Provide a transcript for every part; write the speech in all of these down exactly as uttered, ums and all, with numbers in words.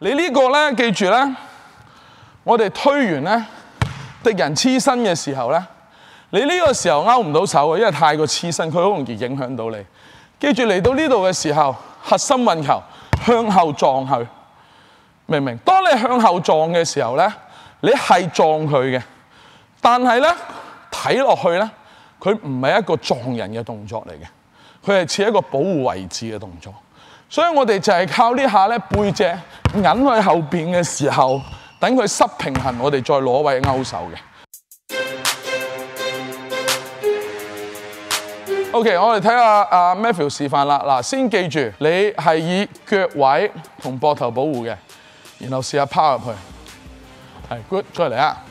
你呢個咧，記住咧，我哋推完咧，敵人黐身嘅時候咧，你呢個時候勾唔到手嘅，因為太過黐身，佢好容易影響到你。記住嚟到呢度嘅時候，核心運球向後撞去，明唔明？當你向後撞嘅時候咧，你係撞佢嘅，但係咧睇落去咧，佢唔係一個撞人嘅動作嚟嘅，佢係似一個保護位置嘅動作。所以我哋就係靠呢下咧背脊揞去後邊嘅時候，等佢失平衡，我哋再攞位勾手嘅。OK， 我哋睇下阿 Matthew 示範啦。嗱，先記住你係以腳位同膊頭保護嘅，然後試下拋入去。係 good， 再嚟啊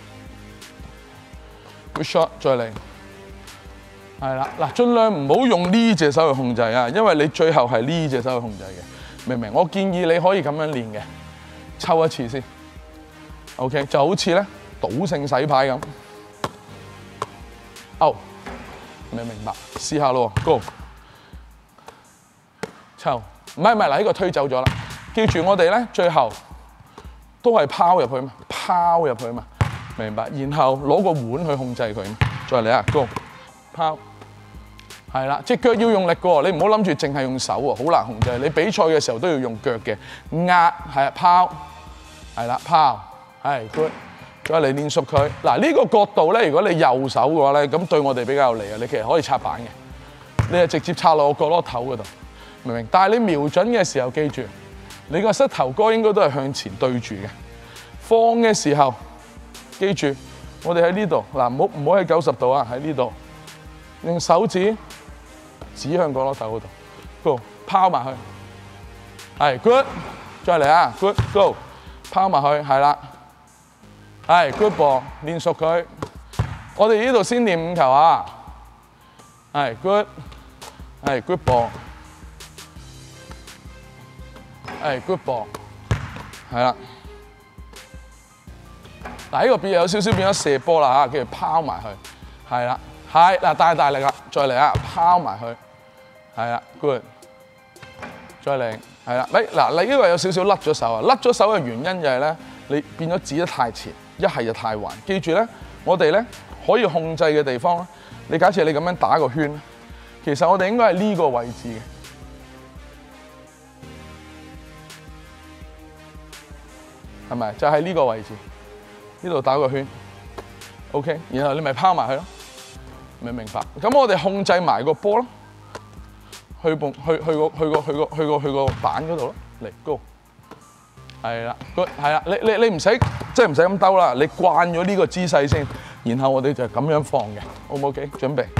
！good shot， 再嚟。係啦，嗱，盡量唔好用呢隻手去控制啊，因為你最後係呢隻手去控制嘅，明唔明？我建議你可以咁樣練嘅，抽一次先。OK， 就好似咧賭聖洗牌咁。哦。明唔明白？試下咯 ，Go！ 抽，唔係唔係，嗱呢個推走咗啦。記住我哋咧，最後都係拋入去嘛，拋入去嘛，明白？然後攞個碗去控制佢嘛。再嚟啊 ，Go！ 拋，係啦，隻腳要用力嘅喎，你唔好諗住淨係用手喎，好難控制。你比賽嘅時候都要用腳嘅，壓係啊，拋，係啦，拋，係 good。再嚟練熟佢。嗱呢個角度咧，如果你右手嘅話咧，咁對我哋比較有利啊。你其實可以插板嘅，你係直接插落個角落頭嗰度，明唔明？但係你瞄準嘅時候，記住你個膝頭哥應該都係向前對住嘅。放嘅時候，記住我哋喺呢度嗱，唔好唔好喺九十度啊，喺呢度用手指指向角落頭嗰度 ，Go 拋埋去，係 good， 再嚟啊 ，good go 拋埋去，係啦。係 good ball， 練熟佢。我哋呢度先練五球啊。係 good， 係 good ball， 係 good ball， 係啦。嗱呢個變有少少變咗射波啦嚇，跟住拋埋去，係啦，係嗱大大力啦，再嚟啊，拋埋去，係啦 good， 再嚟，係啦，喂嗱你呢個有少少甩咗手啊，甩咗手嘅原因就係咧，你變咗指得太前。一係就太橫，記住咧，我哋咧可以控制嘅地方咧，你假設你咁樣打個圈，其實我哋應該係呢個位置嘅，係咪？就係呢個位置，呢度打個圈 ，OK， 然後你咪拋埋去咯，明唔明白？咁我哋控制埋個波咯，去蹦去去個去個去個去個去個板嗰度咯，嚟 Go。係啦 ，good， 係啦，你你你唔使即係唔使咁兜啦，你慣咗呢個姿勢先，然後我哋就咁樣放嘅 ，O 唔 OK？ 準備。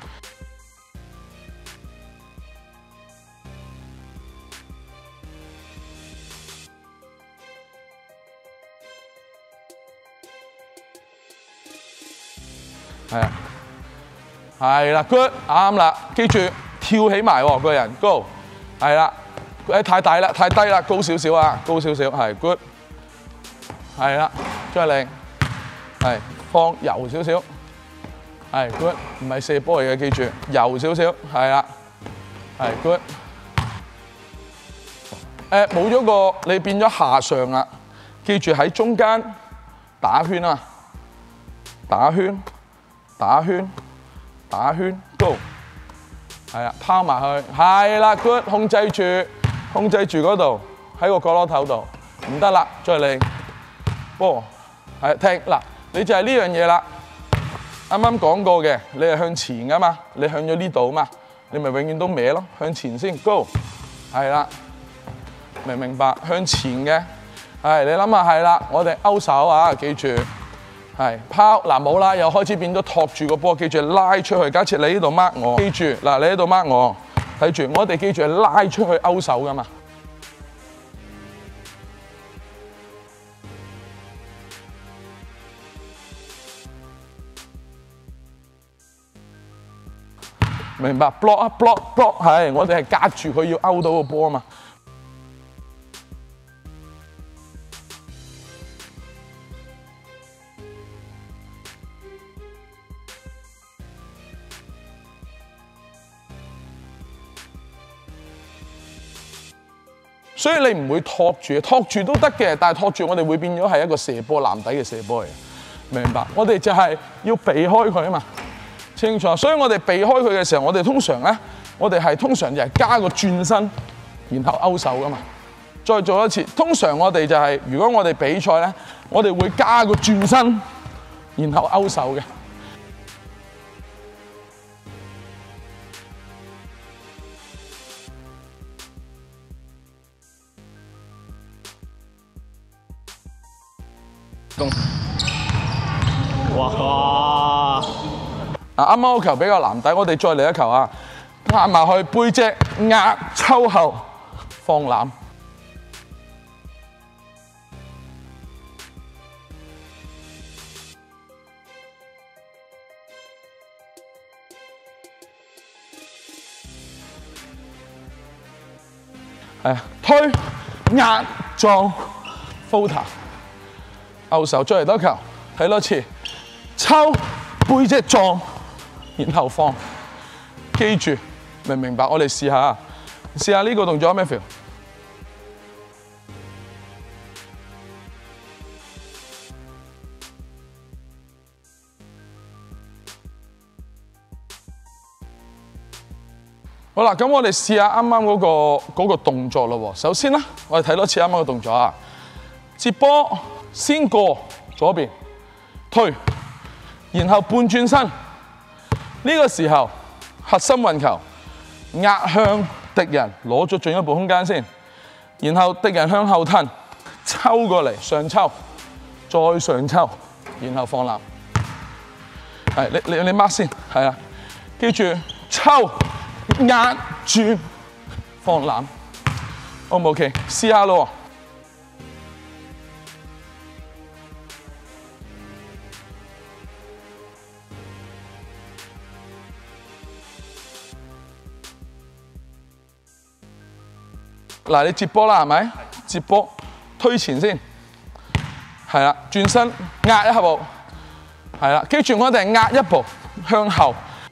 係啊，係啦 ，good， 啱啦，記住跳起埋喎個人 ，go， 係啦。誒太大啦，太低啦，高少少啊，高少少，係 good， 係啦，再嚟，係放柔少少，係 good， 唔係射波嚟嘅，記住柔少少，係啦，係 good， 誒冇咗個你變咗下上啦，記住喺中間打圈啊，打圈，打圈，打圈 ，go， 係啊，拋埋去，係啦 ，good， 控制住。控制住嗰度，喺個角落頭度，唔得啦，再嚟，波，係停嗱，你就係呢樣嘢啦。啱啱講過嘅，你係向前噶嘛，你向咗呢度嘛，你咪永遠都歪咯，向前先 ，go， 係啦，明唔明白？向前嘅，係你諗下係啦，我哋勾手啊，記住，係拋嗱冇啦，又開始變咗托住個波，記住拉出去。假設你呢度 mark 我，記住嗱，你喺度 mark 我。睇住，我哋記住係拉出去勾手噶嘛。明白 ？block 啊 block block 係，我哋係隔住佢要勾到個波啊嘛。 所以你唔會托住，托住都得嘅，但係托住我哋會變咗係一個射波籃底嘅射波嚟，明白？我哋就係要避開佢啊嘛，清楚？所以我哋避開佢嘅時候，我哋通常咧，我哋係通常就係加個轉身，然後勾手噶嘛。再做一次，通常我哋就係、是，如果我哋比賽咧，我哋會加個轉身，然後勾手嘅。 哇！ 啊，啱啱個球比較難底，我哋再嚟一球啊！壓埋去背脊壓抽後放攬。係啊，推壓撞 floater 勾手，再嚟多球，睇多次，抽背脊撞，然後放，記住明唔明白？我哋試下，試下呢個動作咩 feel？ 好啦，咁我哋試下啱啱嗰個嗰個動作咯喎。首先啦，我哋睇多次啱啱嘅動作啊。接波先過左邊推，然後半轉身。呢個時候核心運球壓向敵人，攞咗進一步空間先。然後敵人向後褪，抽過嚟上抽，再上抽，然後放攬。係你你你 mark 先，係啊，記住抽。壓轉放攬 ，O 唔 OK？ 試下咯。嗱，你接波啦，係咪？接波推前先，係啦，轉身壓一步，係啦，記住我哋係壓一步向後。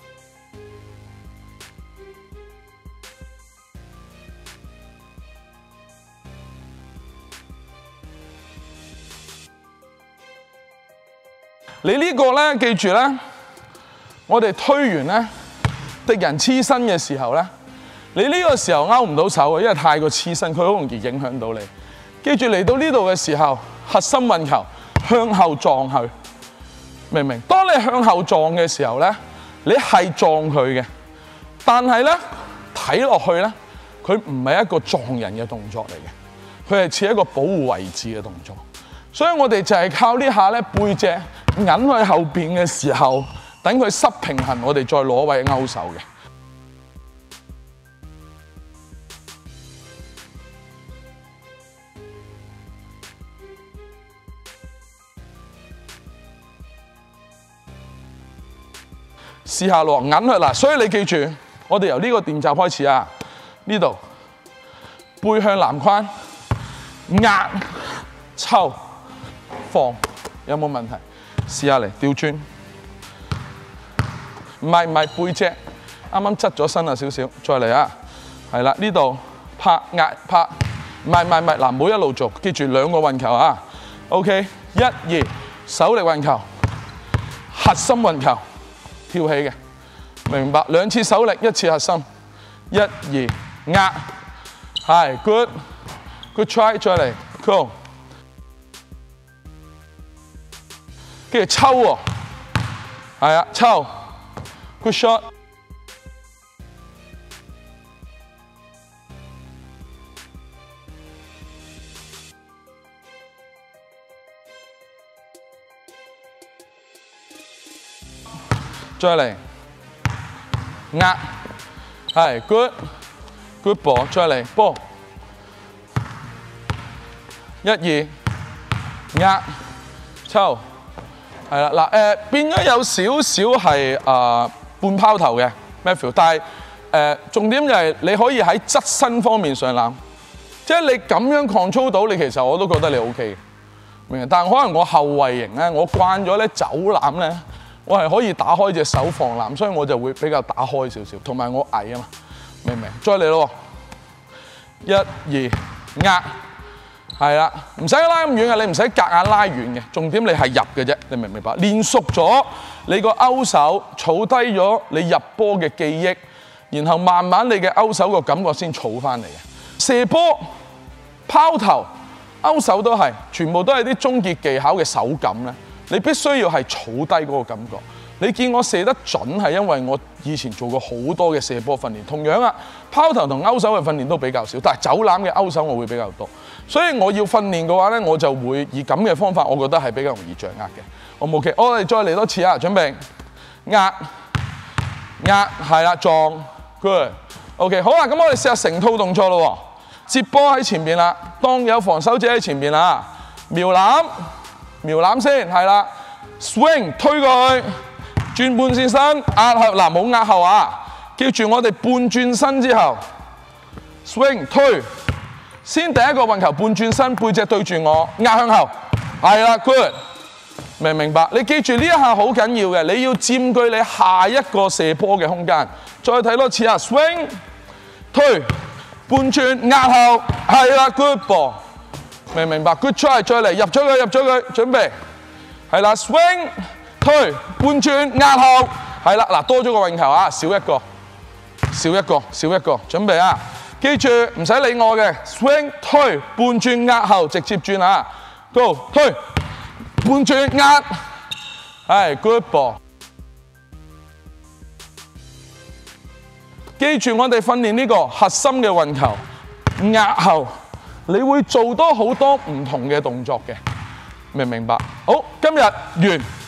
你呢個咧，記住咧，我哋推完咧，敵人黐身嘅時候咧，你呢個時候勾唔到手嘅，因為太過黐身，佢好容易影響到你。記住嚟到呢度嘅時候，核心運球向後撞去，明唔明？當你向後撞嘅時候咧，你係撞佢嘅，但係咧睇落去咧，佢唔係一個撞人嘅動作嚟嘅，佢係似一個保護位置嘅動作。所以我哋就係靠呢下咧背脊引去後邊嘅時候，等佢失平衡，我哋再攞位勾手嘅。試下落引去嗱，所以你記住，我哋由呢個練習開始啊，呢度背向籃框，壓抽。放有冇問題？試下嚟調轉，唔係唔係背脊，啱啱側咗身啊少少，再嚟啊，係啦呢度拍壓拍，唔係唔係唔係，嗱唔好一路做，記住兩個運球啊 ，OK， 一二手力運球，核心運球，跳起嘅，明白？兩次手力，一次核心，一二壓，係 good，good try， 再嚟 cool。跟住抽喎，係啊，抽 ，good shot， 再嚟壓，係 good，good ball， 再嚟波，一二壓，抽。係啦，嗱誒變咗有少少係誒半拋投嘅 Matthew， 但係誒、呃、重點就係你可以喺側身方面上籃，即係你咁樣 control 到，你其實我都覺得你 O K 嘅，明？但係可能我後衞型咧，我慣咗咧走籃咧，我係可以打開隻手防籃，所以我就會比較打開少少，同埋我矮啊嘛，明唔明？再嚟咯，一二壓，係啦，唔使拉咁遠嘅，你唔使夾硬拉遠嘅，重點你係入嘅啫，你明唔明白？練熟咗你個勾手，儲低咗你入波嘅記憶，然後慢慢你嘅勾手個感覺先儲翻嚟嘅。射波、拋頭、勾手都係，全部都係啲終結技巧嘅手感咧。你必須要係儲低嗰個感覺。你見我射得準係因為我以前做過好多嘅射波訓練。同樣啊，拋頭同勾手嘅訓練都比較少，但係走籃嘅勾手我會比較多。所以我要訓練嘅話咧，我就會以咁嘅方法，我覺得係比較容易掌握嘅。我冇嘅，我哋再嚟多次啊！準備壓壓係啦，撞 good。OK， 好啦，咁我哋試下成套動作咯。接波喺前邊啦，當有防守者喺前邊啦，瞄籃瞄籃先係啦 ，swing 推過去。轉半線身，壓後嗱冇壓後啊！記住我哋半轉身之後 ，swing 推，先第一個運球半轉身，背脊對住我，壓向後，係啦 ，good， 明唔明白？你記住呢一下好緊要嘅，你要佔據你下一個射波嘅空間。再睇多次啊 ，swing 推，半轉壓後，係啦 ，good ball， 明唔明白 ？good try， 再嚟入咗佢，入咗佢，準備，係啦 ，swing。推半轉壓後，係啦，嗱多咗個運球啊，少一個，少一個，少一個，準備啊！記住唔使理我嘅 ，swing 推半轉壓後，直接轉啊 ，go 推半轉壓，係 good ball。記住我哋訓練呢個核心嘅運球壓後，你會做多好多唔同嘅動作嘅，明唔明白？好，今日完。